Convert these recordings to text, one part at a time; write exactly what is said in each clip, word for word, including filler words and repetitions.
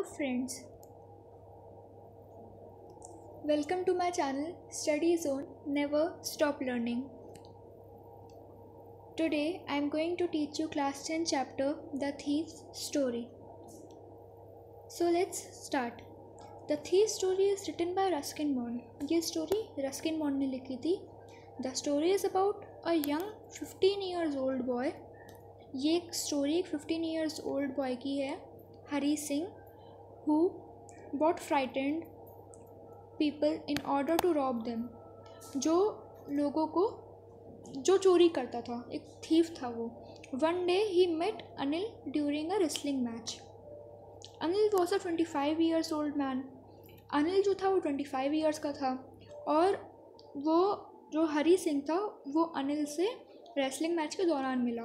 Hello friends, welcome to my channel Study Zone Never Stop Learning. Today I am going to teach you class ten chapter The Thief's Story. So let's start. The Thief's Story is written by Ruskin Bond. ये story Ruskin Bond ने लिखी थी. The story is about a young fifteen years old boy. ये एक story एक fifteen years old boy की है, Hari Singh, who got frightened people in order to rob them. जो लोगों को जो चोरी करता था, एक thief था वो. One day he met Anil during a wrestling match. Anil was a twenty-five years old man. Anil जो था वो twenty-five years का था और वो जो हरी सिंह था वो अनिल से रेसलिंग मैच के दौरान मिला.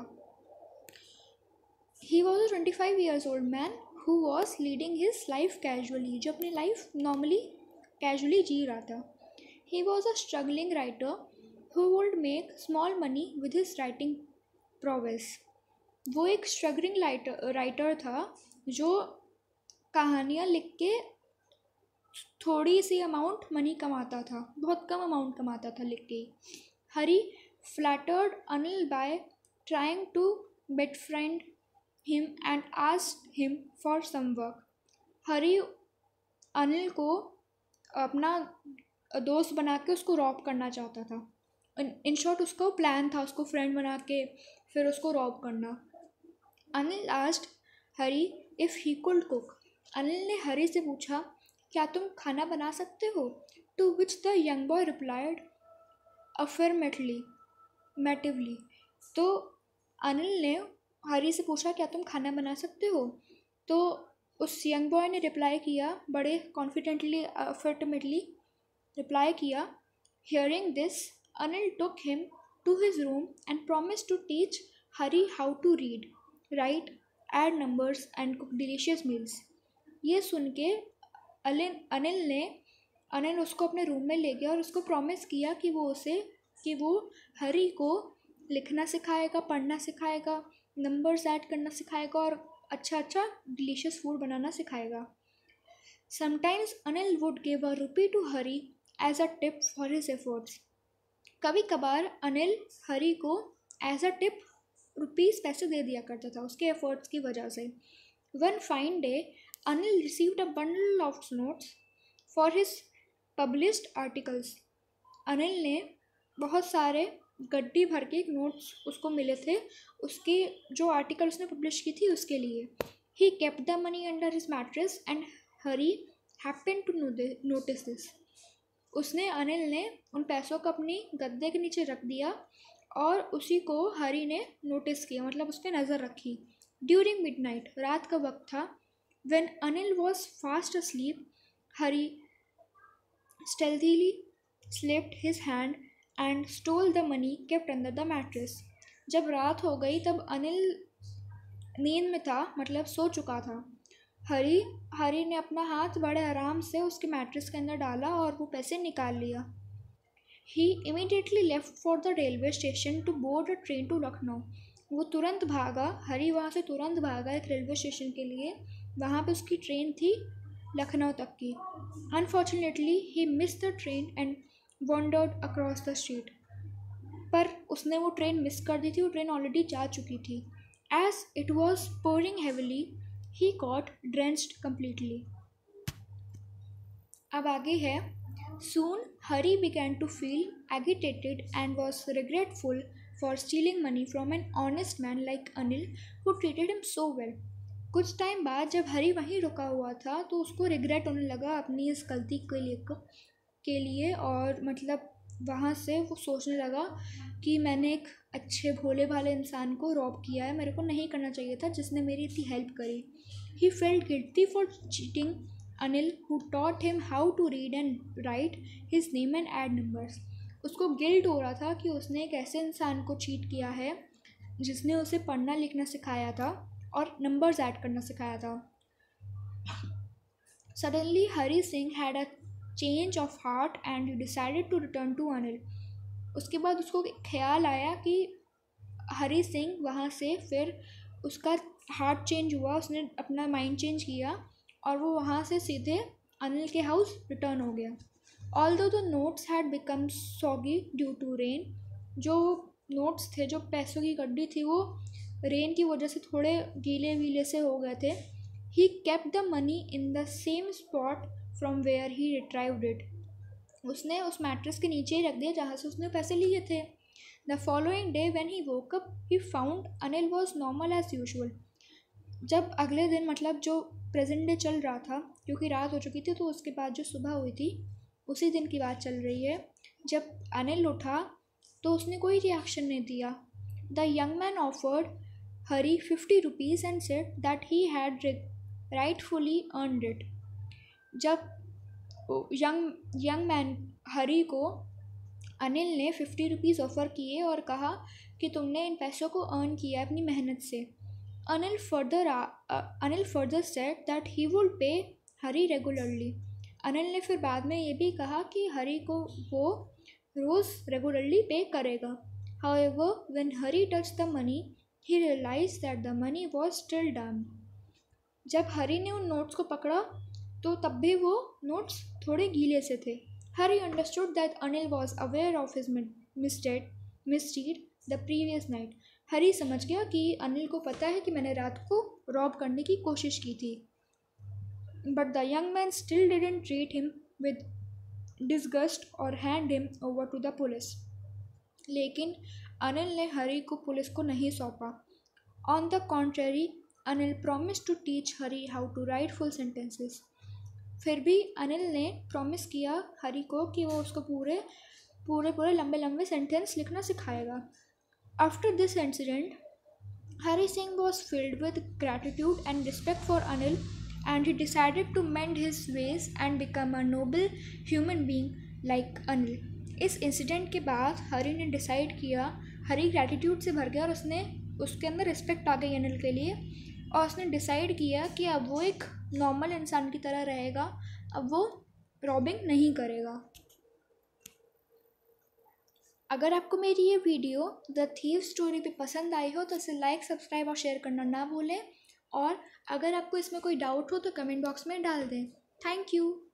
He was a twenty-five years old man who was leading his life casually, जो अपनी लाइफ नॉर्मली कैजुअली जी रहा था. He was a struggling writer who would make small money with his writing prowess. वो एक struggling writer writer था जो कहानियाँ लिख के थोड़ी सी अमाउंट मनी कमाता था, बहुत कम अमाउंट कमाता था लिख के. हरी flattered Anil by trying to befriend him and asked him for some work. हरी अनिल को अपना दोस्त बना के उसको रॉब करना चाहता था. इन शॉर्ट उसका प्लान था उसको फ्रेंड बना के फिर उसको रॉब करना. Anil asked Hari if he could cook. Anil ने हरी से पूछा क्या तुम खाना बना सकते हो? To which the young boy replied affirmatively. Matively. तो अनिल ने हरी से पूछा क्या तुम खाना बना सकते हो? तो उस यंग बॉय ने रिप्लाई किया, बड़े कॉन्फिडेंटली affirmatively रिप्लाई किया. Hearing this, Anil took him to his room and promised to teach Hari how to read, write, add numbers and cook delicious meals. ये सुन के अनिल अनिल ने अनिल उसको अपने रूम में ले गया और उसको प्रॉमिस किया कि वो उसे कि वो हरी को लिखना सिखाएगा, पढ़ना सिखाएगा, नंबर्स ऐड करना सिखाएगा और अच्छा अच्छा डिलीशियस फूड बनाना सिखाएगा. Sometimes Anil would give a rupee to Hari as a tip for his efforts. कभी कभार अनिल हरी को एज अ टिप रुपीज़ पैसे दे दिया करता था उसके एफर्ट्स की वजह से. One fine day Anil received a bundle of notes for his published articles. Anil ने बहुत सारे गड्डी भर के नोट्स उसको मिले थे उसके जो आर्टिकल उसने पब्लिश की थी उसके लिए. He kept the money under his mattress and Hari happened to notice this. उसने अनिल ने उन पैसों को अपनी गद्दे के नीचे रख दिया और उसी को हरी ने नोटिस किया, मतलब उस पर नज़र रखी. During midnight, रात का वक्त था. When Anil was fast asleep, Hari stealthily slipped his hand and stole the money kept under the mattress. जब रात हो गई तब अनिल नींद में था, मतलब सो चुका था. हरी हरी ने अपना हाथ बड़े आराम से उसके मैट्रेस के अंदर डाला और वो पैसे निकाल लिया. He immediately left for the railway station to board a train to Lucknow. वो तुरंत भागा, हरी वहाँ से तुरंत भागा एक रेलवे स्टेशन के लिए. वहाँ पे उसकी ट्रेन थी लखनऊ तक की. Unfortunately he missed the train and wandered across the street. पर उसने वो ट्रेन मिस कर दी थी, वो ट्रेन ऑलरेडी जा चुकी थी. As it was pouring heavily he got drenched completely. अब आगे है. Soon Hari began to feel agitated and was regretful for stealing money from an honest man like Anil who treated him so well. कुछ time बाद जब हरी वहीं रुका हुआ था तो उसको रिग्रेट होने लगा अपनी इस गलती के लिए के लिए और मतलब वहाँ से वो सोचने लगा कि मैंने एक अच्छे भोले भाले इंसान को रॉब किया है, मेरे को नहीं करना चाहिए था जिसने मेरी इतनी हेल्प करी. He felt guilty for cheating Anil who taught him how to read and write his name and add numbers. उसको गिल्ट हो रहा था कि उसने एक ऐसे इंसान को चीट किया है जिसने उसे पढ़ना लिखना सिखाया था और नंबर्स ऐड करना सिखाया था. Suddenly Hari Singh had a change of heart and decided to return to Anil. उसके बाद उसको ख्याल आया कि हरी सिंह वहाँ से फिर उसका हार्ट चेंज हुआ, उसने अपना माइंड चेंज किया और वो वहाँ से सीधे अनिल के हाउस रिटर्न हो गया। Although the notes had become soggy due to rain, जो नोट्स थे, जो पैसों की गड्डी थी, वो रेन की वजह से थोड़े गीले वीले से हो गए थे। He kept the money in the same spot from where he retrieved it, उसने उस मैट्रेस के नीचे ही रख दिया जहाँ से उसने पैसे लिए थे। The following day when he woke up he found Anil was normal as usual. जब अगले दिन, मतलब जो प्रेजेंट डे चल रहा था, क्योंकि रात हो चुकी थी तो उसके बाद जो सुबह हुई थी उसी दिन की बात चल रही है, जब अनिल उठा तो उसने कोई रिएक्शन नहीं दिया। The young man offered Hari fifty rupees and said that he had rightfully earned it. जब यंग यंग मैन हरी को अनिल ने फिफ्टी रुपीज़ ऑफ़र किए और कहा कि तुमने इन पैसों को अर्न किया है अपनी मेहनत से। Anil further Anil further said that he would pay Hari regularly. Anil ने फिर बाद में ये भी कहा कि हरी को वो रोज़ रेगुलरली पे करेगा। However when Hari touched the money he realised that the money was still damp. जब हरी ने उन नोट्स को पकड़ा तो तब भी वो नोट्स थोड़े गीले से थे। Hari understood that Anil was aware of his mistake misdeed the previous night. Hari समझ गया कि अनिल को पता है कि मैंने रात को रॉब करने की कोशिश की थी। But the young man still didn't treat him with disgust और hand him over to the police. लेकिन अनिल ने हरी को पुलिस को नहीं सौंपा। On the contrary Anil promise to teach Hari how to write full sentences. फिर भी अनिल ने प्रॉमिस किया हरी को कि वो उसको पूरे पूरे पूरे लंबे लंबे सेंटेंस लिखना सिखाएगा। After this incident Hari Singh was filled with gratitude and respect for Anil and he decided to mend his ways and become a noble human being like Anil. इस इंसिडेंट के बाद हरी ने डिसाइड किया, हरी ग्रैटिट्यूड से भर गया और उसने उसके अंदर रिस्पेक्ट आ गई अनिल के लिए, और उसने डिसाइड किया कि अब वो एक नॉर्मल इंसान की तरह रहेगा, अब वो रॉबिंग नहीं करेगा। अगर आपको मेरी ये वीडियो द थीव स्टोरी पे पसंद आई हो तो इसे लाइक, सब्सक्राइब और शेयर करना ना भूलें, और अगर आपको इसमें कोई डाउट हो तो कमेंट बॉक्स में डाल दें। Thank you.